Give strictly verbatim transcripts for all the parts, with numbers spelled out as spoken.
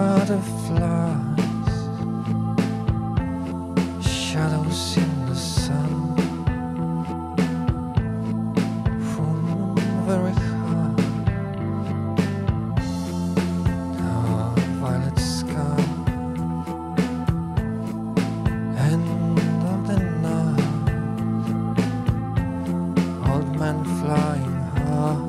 butterflies, shadows in the sun, from very high, a violet sky, end of the night, old man flying high.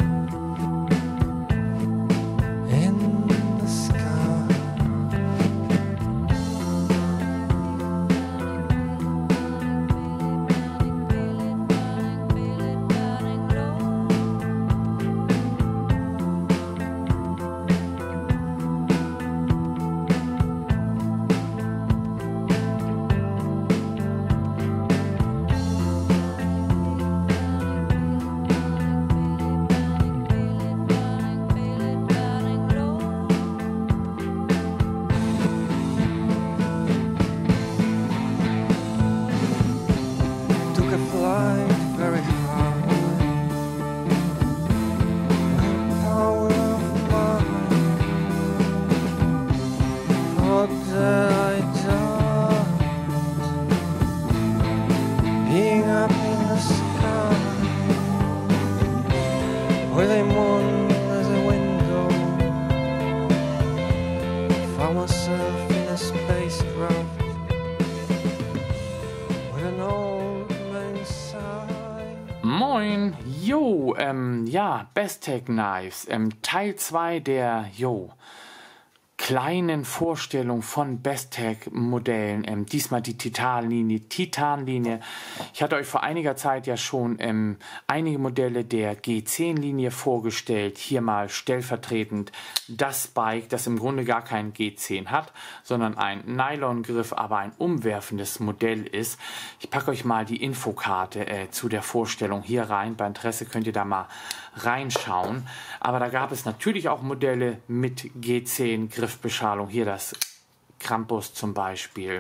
Being up in the sky with a moon as a window, found myself in a spacecraft with an old man inside. Moin, jo, ähm, ja, Bestech Knives, ähm, Teil zwei der, jo, kleinen Vorstellung von Bestech-Modellen, ähm, diesmal die Titanlinie, Titanlinie. Ich hatte euch vor einiger Zeit ja schon ähm, einige Modelle der G zehn Linie vorgestellt. Hier mal stellvertretend das Bike, das im Grunde gar keinen G zehn hat, sondern ein Nylongriff, aber ein umwerfendes Modell ist. Ich packe euch mal die Infokarte äh, zu der Vorstellung hier rein. Bei Interesse könnt ihr da mal reinschauen. Aber da gab es natürlich auch Modelle mit G zehn Griffbeschalung. Hier das Krampus zum Beispiel.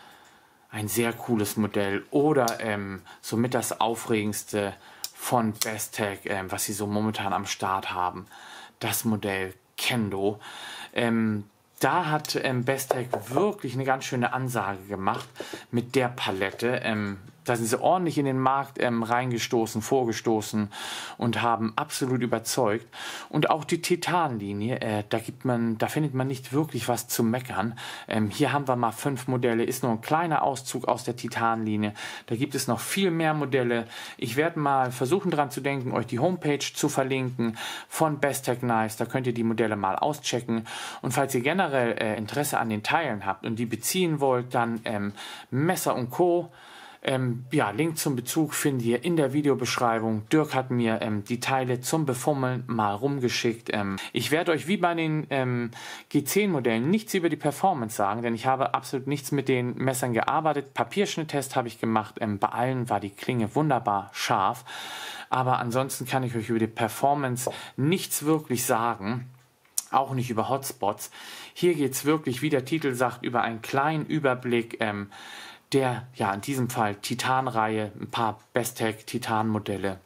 Ein sehr cooles Modell. Oder ähm, somit das aufregendste von Bestech, ähm, was sie so momentan am Start haben. Das Modell Kendo. Ähm, da hat ähm, Bestech wirklich eine ganz schöne Ansage gemacht mit der Palette. Ähm, da sind sie ordentlich in den Markt ähm, reingestoßen, vorgestoßen und haben absolut überzeugt. Und auch die Titanlinie, äh, da gibt man, da findet man nicht wirklich was zu meckern. Ähm, hier haben wir mal fünf Modelle, ist nur ein kleiner Auszug aus der Titanlinie. Da gibt es noch viel mehr Modelle. Ich werde mal versuchen dran zu denken, euch die Homepage zu verlinken von Bestech Knives. Da könnt ihr die Modelle mal auschecken. Und falls ihr generell äh, Interesse an den Teilen habt und die beziehen wollt, dann ähm, Messer und Co. Ähm, ja, Link zum Bezug findet ihr in der Videobeschreibung. Dirk hat mir ähm, die Teile zum Befummeln mal rumgeschickt. Ähm, ich werde euch wie bei den ähm, G zehn Modellen nichts über die Performance sagen, denn ich habe absolut nichts mit den Messern gearbeitet. Papierschnitttest habe ich gemacht. Ähm, bei allen war die Klinge wunderbar scharf. Aber ansonsten kann ich euch über die Performance nichts wirklich sagen. Auch nicht über Hotspots. Hier geht es wirklich, wie der Titel sagt, über einen kleinen Überblick ähm, der, ja, in diesem Fall Titan-Reihe, ein paar Bestech Titan-Modelle.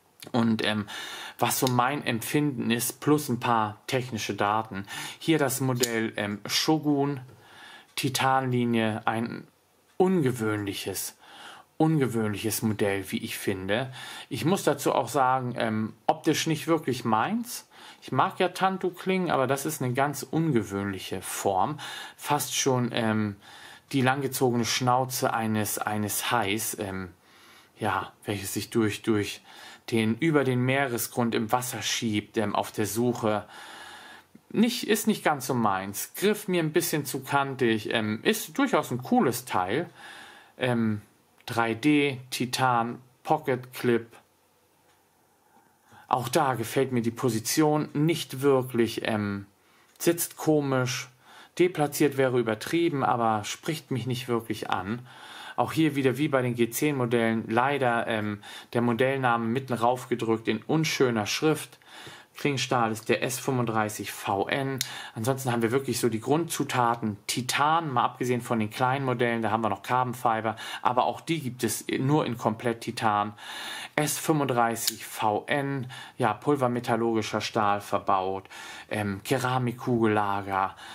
Und ähm, was so mein Empfinden ist, plus ein paar technische Daten. Hier das Modell ähm, Shogun Titanlinie, ein ungewöhnliches, ungewöhnliches Modell, wie ich finde. Ich muss dazu auch sagen, ähm, optisch nicht wirklich meins. Ich mag ja Tanto-Klingen, aber das ist eine ganz ungewöhnliche Form. Fast schon ähm, die langgezogene Schnauze eines, eines Hais, ähm, ja, welches sich durch, durch den, über den Meeresgrund im Wasser schiebt, ähm, auf der Suche. Nicht, ist nicht ganz so meins. Griff mir ein bisschen zu kantig, ähm, ist durchaus ein cooles Teil. Ähm, drei D, Titan, Pocket Clip. Auch da gefällt mir die Position nicht wirklich, ähm, sitzt komisch. Deplatziert wäre übertrieben, aber spricht mich nicht wirklich an. Auch hier wieder wie bei den G zehn Modellen leider ähm, der Modellname mitten raufgedrückt in unschöner Schrift. Klingenstahl ist der S fünfunddreißig V N. Ansonsten haben wir wirklich so die Grundzutaten Titan, mal abgesehen von den kleinen Modellen, da haben wir noch Carbon Fiber, aber auch die gibt es nur in komplett Titan. S fünfunddreißig V N, ja, pulvermetallurgischer Stahl verbaut, ähm, Keramikkugellager.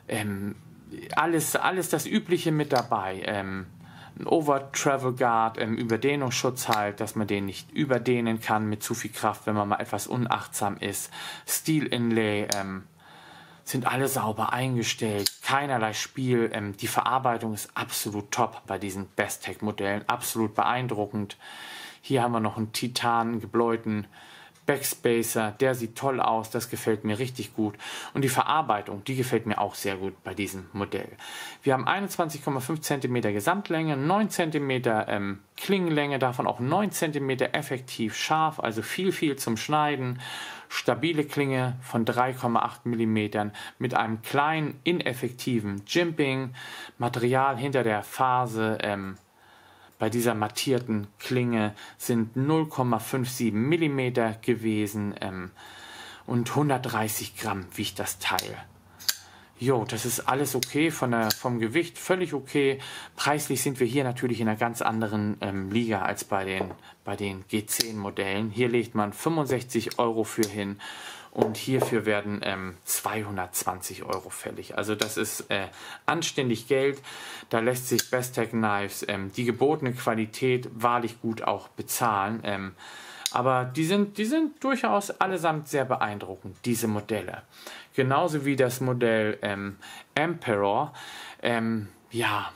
ähm, alles, alles das Übliche mit dabei. Ähm, ein Over-Travel Guard, ähm, Überdehnungsschutz halt, dass man den nicht überdehnen kann mit zu viel Kraft, wenn man mal etwas unachtsam ist. Steel Inlay, ähm, sind alle sauber eingestellt, keinerlei Spiel. Ähm, die Verarbeitung ist absolut top bei diesen Bestech-Modellen, absolut beeindruckend. Hier haben wir noch einen Titan gebläuten Backspacer, der sieht toll aus, das gefällt mir richtig gut. Und die Verarbeitung, die gefällt mir auch sehr gut bei diesem Modell. Wir haben einundzwanzig Komma fünf Zentimeter Gesamtlänge, neun Zentimeter ähm, Klingenlänge, davon auch neun Zentimeter effektiv scharf, also viel, viel zum Schneiden. Stabile Klinge von drei Komma acht Millimeter mit einem kleinen, ineffektiven Jimping. Material hinter der Phase, ähm, bei dieser mattierten Klinge sind null Komma siebenundfünfzig Millimeter gewesen ähm, und hundertdreißig Gramm wiegt das Teil. Jo, das ist alles okay, von der, vom Gewicht völlig okay. Preislich sind wir hier natürlich in einer ganz anderen ähm, Liga als bei den, bei den G zehn Modellen. Hier legt man fünfundsechzig Euro für hin. Und hierfür werden ähm, zweihundertzwanzig Euro fällig. Also das ist äh, anständig Geld. Da lässt sich Bestech Knives ähm, die gebotene Qualität wahrlich gut auch bezahlen. Ähm, aber die sind, die sind durchaus allesamt sehr beeindruckend, diese Modelle. Genauso wie das Modell ähm, Emperor. Ähm, ja,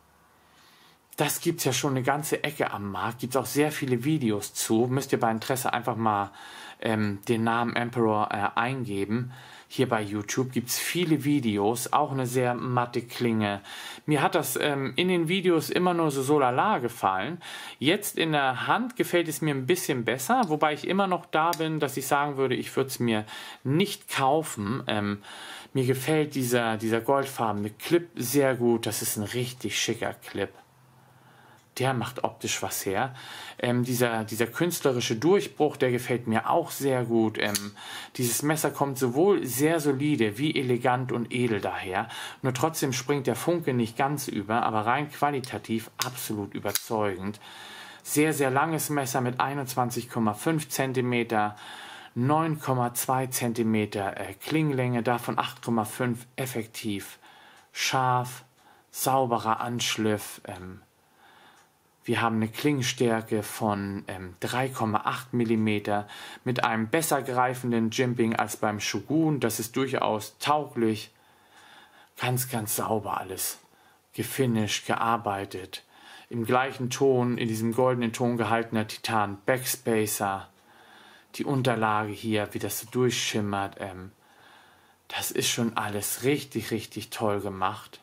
das gibt es ja schon eine ganze Ecke am Markt. Gibt es auch sehr viele Videos zu. Müsst ihr bei Interesse einfach mal ähm, den Namen Emperor äh, eingeben. Hier bei YouTube gibt es viele Videos, auch eine sehr matte Klinge. Mir hat das ähm, in den Videos immer nur so so lala gefallen. Jetzt in der Hand gefällt es mir ein bisschen besser, wobei ich immer noch da bin, dass ich sagen würde, ich würde es mir nicht kaufen. Ähm, mir gefällt dieser, dieser goldfarbene Clip sehr gut. Das ist ein richtig schicker Clip. Der macht optisch was her. Ähm, dieser, dieser künstlerische Durchbruch, der gefällt mir auch sehr gut. Ähm, dieses Messer kommt sowohl sehr solide wie elegant und edel daher. Nur trotzdem springt der Funke nicht ganz über, aber rein qualitativ absolut überzeugend. Sehr, sehr langes Messer mit einundzwanzig Komma fünf Zentimeter, neun Komma zwei Zentimeter äh, Klingenlänge, davon acht Komma fünf effektiv, scharf, sauberer Anschliff. Ähm, Wir haben eine Klingenstärke von ähm, drei Komma acht Millimeter mit einem besser greifenden Jimping als beim Shogun. Das ist durchaus tauglich. Ganz, ganz sauber alles. Gefinished, gearbeitet. Im gleichen Ton, in diesem goldenen Ton gehaltener Titan Backspacer. Die Unterlage hier, wie das so durchschimmert. Ähm, das ist schon alles richtig, richtig toll gemacht.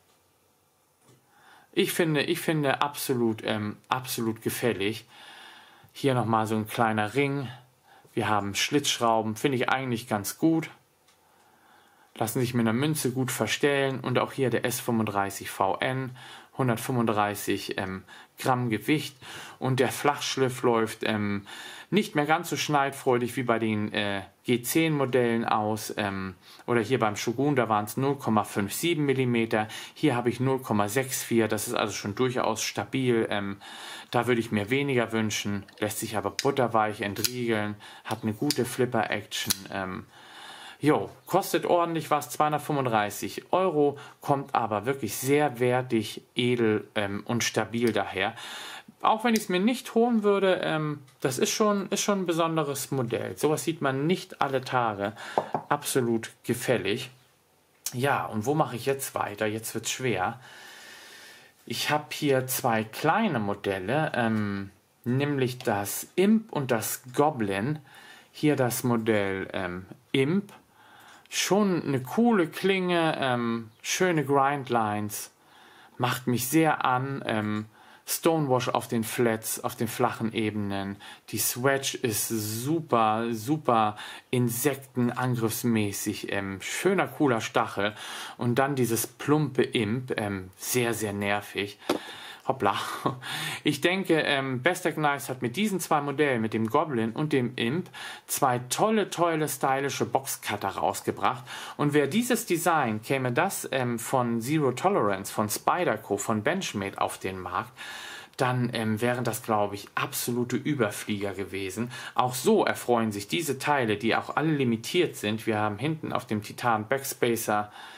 Ich finde, ich finde absolut, ähm, absolut gefällig. Hier nochmal so ein kleiner Ring. Wir haben Schlitzschrauben, finde ich eigentlich ganz gut. Lassen sich mit einer Münze gut verstellen. Und auch hier der S fünfunddreißig V N, hundertfünfunddreißig ähm, Gramm Gewicht. Und der Flachschliff läuft ähm, nicht mehr ganz so schneidfreudig wie bei den äh, G zehn Modellen aus. Ähm, oder hier beim Shogun, da waren es null Komma siebenundfünfzig Millimeter. Hier habe ich null Komma vierundsechzig. Das ist also schon durchaus stabil. Ähm, da würde ich mir weniger wünschen. Lässt sich aber butterweich entriegeln. Hat eine gute Flipper-Action. Ähm, Jo, kostet ordentlich was, zweihundertfünfunddreißig Euro, kommt aber wirklich sehr wertig, edel ähm, und stabil daher. Auch wenn ich es mir nicht holen würde, ähm, das ist schon, ist schon ein besonderes Modell. Sowas sieht man nicht alle Tage. Absolut gefällig. Ja, und wo mache ich jetzt weiter? Jetzt wird es schwer. Ich habe hier zwei kleine Modelle, ähm, nämlich das Imp und das Goblin. Hier das Modell ähm, Imp. Schon eine coole Klinge, ähm, schöne Grindlines, macht mich sehr an. Ähm, Stonewash auf den Flats, auf den flachen Ebenen. Die Swedge ist super, super insektenangriffsmäßig. Ähm, schöner, cooler Stachel. Und dann dieses plumpe Imp, ähm, sehr, sehr nervig. Hoppla. Ich denke, ähm, Bestech Knives hat mit diesen zwei Modellen, mit dem Goblin und dem Imp, zwei tolle, tolle, stylische Boxcutter rausgebracht. Und wäre dieses Design, käme das ähm, von Zero Tolerance, von Spyderco, von Benchmade auf den Markt, dann ähm, wären das, glaube ich, absolute Überflieger gewesen. Auch so erfreuen sich diese Teile, die auch alle limitiert sind. Wir haben hinten auf dem Titan Backspacer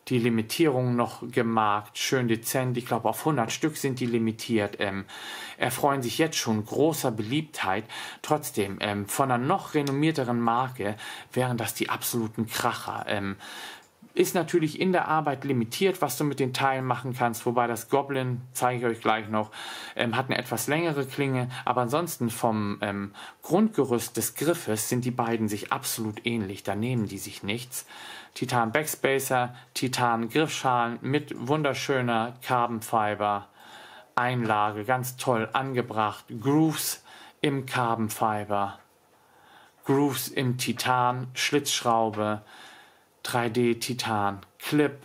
die Limitierung noch gemarkt, schön dezent. Ich glaube, auf hundert Stück sind die limitiert. Ähm, erfreuen sich jetzt schon großer Beliebtheit. Trotzdem, ähm, von einer noch renommierteren Marke wären das die absoluten Kracher. Ähm, Ist natürlich in der Arbeit limitiert, was du mit den Teilen machen kannst, wobei das Goblin, zeige ich euch gleich noch, ähm, hat eine etwas längere Klinge, aber ansonsten vom ähm, Grundgerüst des Griffes sind die beiden sich absolut ähnlich, da nehmen die sich nichts. Titan Backspacer, Titan Griffschalen mit wunderschöner Carbon Fiber Einlage, ganz toll angebracht, Grooves im Carbon Fiber, Grooves im Titan, Schlitzschraube, drei D Titan, Clip,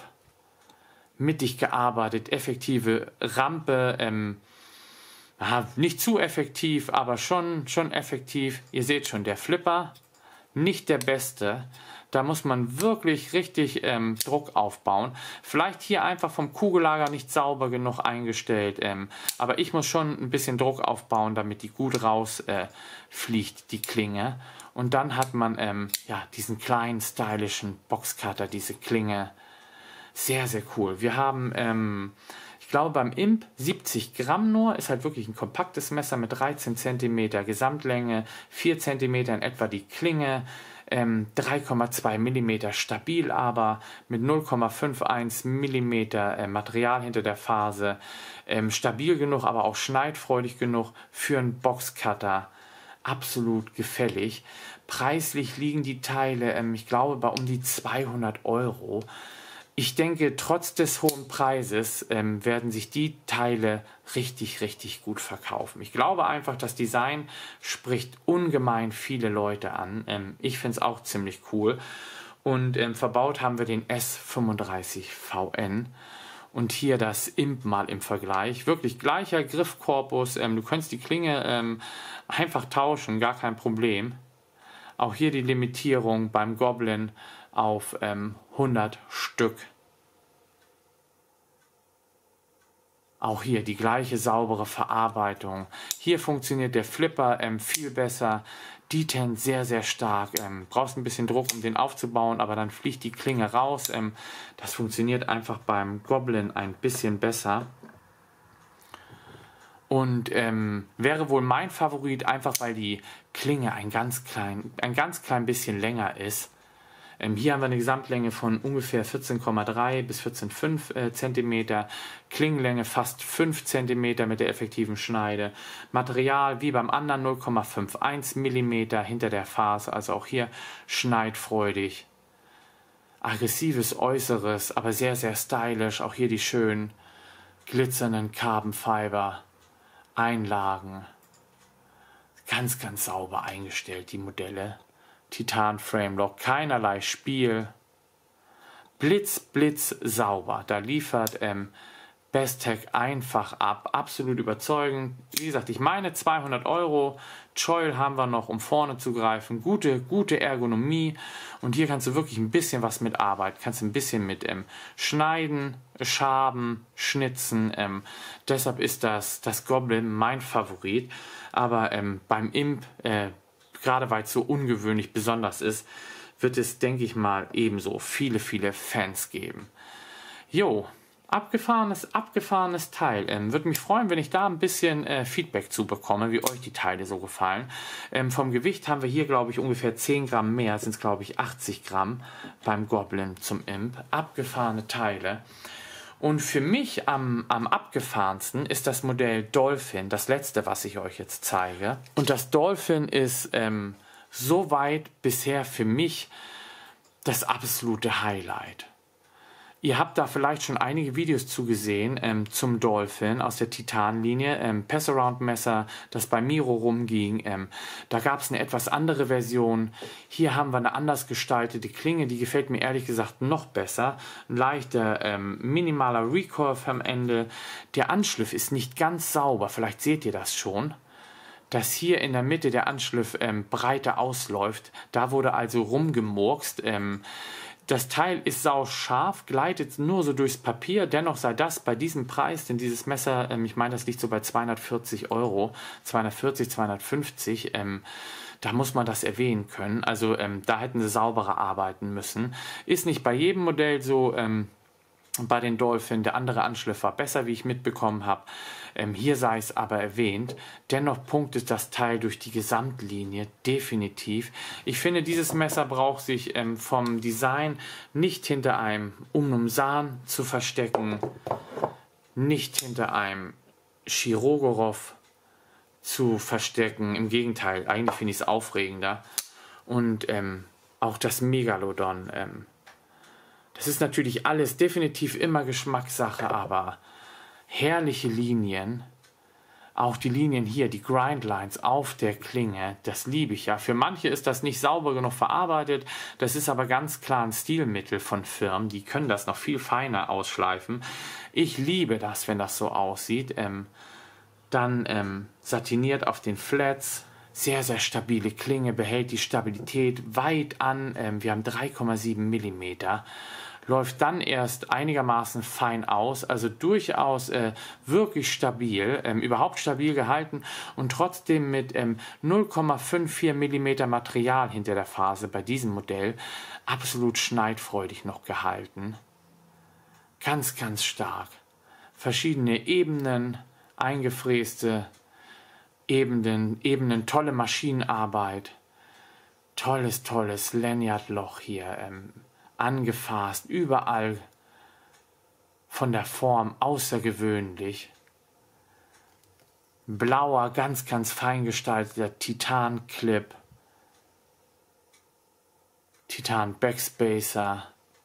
mittig gearbeitet, effektive Rampe, ähm, aha, nicht zu effektiv, aber schon, schon effektiv. Ihr seht schon, der Flipper, nicht der beste. Da muss man wirklich richtig ähm, Druck aufbauen. Vielleicht hier einfach vom Kugellager nicht sauber genug eingestellt. Ähm, aber ich muss schon ein bisschen Druck aufbauen, damit die gut rausfliegt, äh, fliegt, die Klinge. Und dann hat man ähm, ja, diesen kleinen, stylischen Boxcutter, diese Klinge. Sehr, sehr cool. Wir haben, ähm, ich glaube beim Imp siebzig Gramm nur, ist halt wirklich ein kompaktes Messer mit dreizehn Zentimeter Gesamtlänge, vier Zentimeter in etwa die Klinge, ähm, drei Komma zwei Millimeter stabil, aber mit null Komma einundfünfzig Millimeter äh, Material hinter der Ferse. Ähm, stabil genug, aber auch schneidfreudig genug für einen Boxcutter. Absolut gefällig. Preislich liegen die Teile, ähm, ich glaube, bei um die zweihundert Euro. Ich denke, trotz des hohen Preises ähm, werden sich die Teile richtig, richtig gut verkaufen. Ich glaube einfach, das Design spricht ungemein viele Leute an. Ähm, ich finde es auch ziemlich cool. Und ähm, verbaut haben wir den S fünfunddreißig V N. Und hier das Imp mal im Vergleich. Wirklich gleicher Griffkorpus. Ähm, du kannst die Klinge ähm, einfach tauschen, gar kein Problem. Auch hier die Limitierung beim Goblin auf ähm, hundert Stück. Auch hier die gleiche saubere Verarbeitung. Hier funktioniert der Flipper ähm, viel besser. Detent sehr, sehr stark. Ähm, brauchst ein bisschen Druck, um den aufzubauen, aber dann fliegt die Klinge raus. Ähm, das funktioniert einfach beim Goblin ein bisschen besser. Und ähm, wäre wohl mein Favorit, einfach weil die Klinge ein ganz klein, ein ganz klein bisschen länger ist. Ähm, hier haben wir eine Gesamtlänge von ungefähr vierzehn Komma drei bis vierzehn Komma fünf äh, Zentimeter, Klingenlänge fast fünf Zentimeter mit der effektiven Schneide. Material wie beim anderen null Komma einundfünfzig Millimeter hinter der Ferse, also auch hier schneidfreudig. Aggressives Äußeres, aber sehr, sehr stylisch. Auch hier die schönen glitzernden Carbon Fiber Einlagen. Ganz, ganz sauber eingestellt, die Modelle. Titan Framelock, keinerlei Spiel. Blitz, blitz, sauber. Da liefert ähm, Bestech einfach ab. Absolut überzeugend. Wie gesagt, ich meine zweihundert Euro. Choil haben wir noch, um vorne zu greifen. Gute, gute Ergonomie. Und hier kannst du wirklich ein bisschen was mitarbeiten. Kannst ein bisschen mit ähm, schneiden, schaben, schnitzen. Ähm, deshalb ist das, das Goblin mein Favorit. Aber ähm, beim Imp, äh, gerade weil es so ungewöhnlich besonders ist, wird es, denke ich mal, ebenso viele, viele Fans geben. Jo, abgefahrenes, abgefahrenes Teil. Ähm, würde mich freuen, wenn ich da ein bisschen äh, Feedback zu bekomme, wie euch die Teile so gefallen. Ähm, vom Gewicht haben wir hier, glaube ich, ungefähr zehn Gramm mehr, sind es, glaube ich, achtzig Gramm beim Goblin zum Imp. Abgefahrene Teile. Und für mich am, am abgefahrensten ist das Modell Dolphin, das letzte, was ich euch jetzt zeige. Und das Dolphin ist ähm, soweit bisher für mich das absolute Highlight. Ihr habt da vielleicht schon einige Videos zugesehen ähm, zum Dolphin aus der Titan-Linie, ähm, Pass-Around-Messer, das bei Miro rumging. Ähm, da gab es eine etwas andere Version. Hier haben wir eine anders gestaltete Klinge, die gefällt mir ehrlich gesagt noch besser. Ein leichter, ähm, minimaler Recurve am Ende. Der Anschliff ist nicht ganz sauber, vielleicht seht ihr das schon. Dass hier in der Mitte der Anschliff ähm, breiter ausläuft. Da wurde also rumgemurkst. Ähm, Das Teil ist sau scharf, gleitet nur so durchs Papier. Dennoch sei das bei diesem Preis, denn dieses Messer, ähm, ich meine, das liegt so bei zweihundertvierzig Euro, zweihundertvierzig, zweihundertfünfzig. Ähm, da muss man das erwähnen können. Also ähm, da hätten sie sauberer arbeiten müssen. Ist nicht bei jedem Modell so. Ähm, bei den Dolphin. Der andere Anschliff war besser, wie ich mitbekommen habe. Ähm, hier sei es aber erwähnt. Dennoch punktet das Teil durch die Gesamtlinie definitiv. Ich finde, dieses Messer braucht sich ähm, vom Design nicht hinter einem Umnumsan zu verstecken, nicht hinter einem Chirogorov zu verstecken. Im Gegenteil, eigentlich finde ich es aufregender. Und ähm, auch das Megalodon. Ähm, das ist natürlich alles definitiv immer Geschmackssache, aber herrliche Linien. Auch die Linien hier, die Grindlines auf der Klinge, das liebe ich ja. Für manche ist das nicht sauber genug verarbeitet. Das ist aber ganz klar ein Stilmittel von Firmen. Die können das noch viel feiner ausschleifen. Ich liebe das, wenn das so aussieht. Ähm, dann ähm, satiniert auf den Flats. Sehr, sehr stabile Klinge, behält die Stabilität weit an. Ähm, wir haben drei Komma sieben Millimeter. Läuft dann erst einigermaßen fein aus, also durchaus äh, wirklich stabil, ähm, überhaupt stabil gehalten und trotzdem mit ähm, null Komma vierundfünfzig Millimeter Material hinter der Ferse bei diesem Modell absolut schneidfreudig noch gehalten. Ganz, ganz stark. Verschiedene Ebenen, eingefräste Ebenen, Ebenen, tolle Maschinenarbeit, tolles, tolles Lanyardloch hier, ähm, angefasst, überall von der Form außergewöhnlich. Blauer, ganz, ganz fein gestalteter Titan-Clip, Titan-Backspacer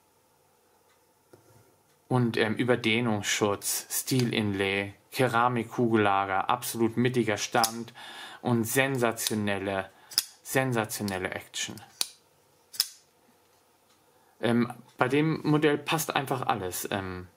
und ähm, Überdehnungsschutz, Steel-Inlay, Keramik-Kugellager, absolut mittiger Stand und sensationelle, sensationelle Action. Ähm, bei dem Modell passt einfach alles. Ähm,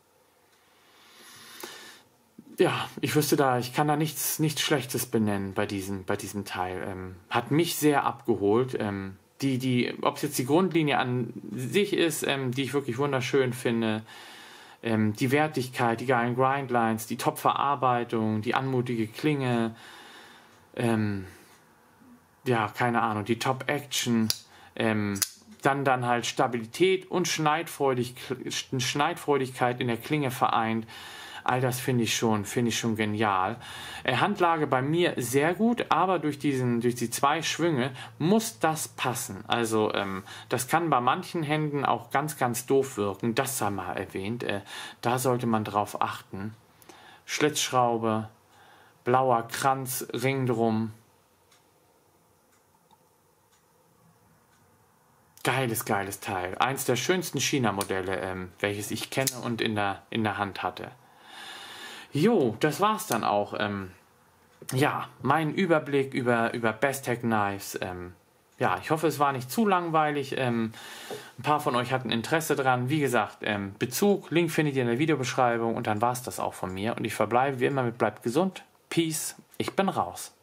ja, ich wüsste da, ich kann da nichts, nichts Schlechtes benennen bei diesem, bei diesem Teil. Ähm, hat mich sehr abgeholt. Ähm, die, die, ob es jetzt die Grundlinie an sich ist, ähm, die ich wirklich wunderschön finde, ähm, die Wertigkeit, die geilen Grindlines, die Top-Verarbeitung, die anmutige Klinge, ähm, ja, keine Ahnung, die Top-Action, ähm, dann dann halt Stabilität und Schneidfreudig, Schneidfreudigkeit in der Klinge vereint. All das finde ich schon, finde ich schon genial. Äh, Handlage bei mir sehr gut, aber durch diesen, durch die zwei Schwünge muss das passen. Also ähm, das kann bei manchen Händen auch ganz, ganz doof wirken. Das sei mal erwähnt. Äh, da sollte man drauf achten. Schlitzschraube, blauer Kranz, Ring drum. Geiles, geiles Teil. Eins der schönsten China-Modelle, ähm, welches ich kenne und in der, in der Hand hatte. Jo, das war's dann auch. Ähm, ja, mein Überblick über, über Bestech Knives. Ähm, ja, ich hoffe, es war nicht zu langweilig. Ähm, ein paar von euch hatten Interesse dran. Wie gesagt, ähm, Bezug, Link findet ihr in der Videobeschreibung und dann war's das auch von mir. Und ich verbleibe wie immer mit bleibt gesund. Peace. Ich bin raus.